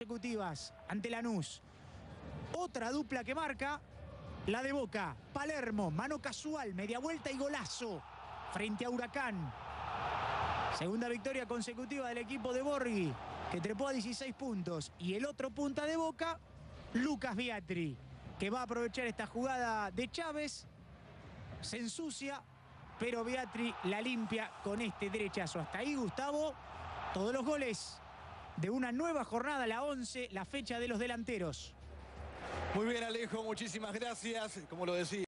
consecutivas ante Lanús. Otra dupla que marca, la de Boca. Palermo, mano casual, media vuelta y golazo frente a Huracán. Segunda victoria consecutiva del equipo de Borghi, que trepó a 16 puntos. Y el otro punta de Boca, Lucas Biatri, que va a aprovechar esta jugada de Chávez. Se ensucia, pero Biatri la limpia con este derechazo. Hasta ahí, Gustavo, todos los goles de una nueva jornada, la 11, la fecha de los delanteros. Muy bien, Alejo, muchísimas gracias. Como lo decía.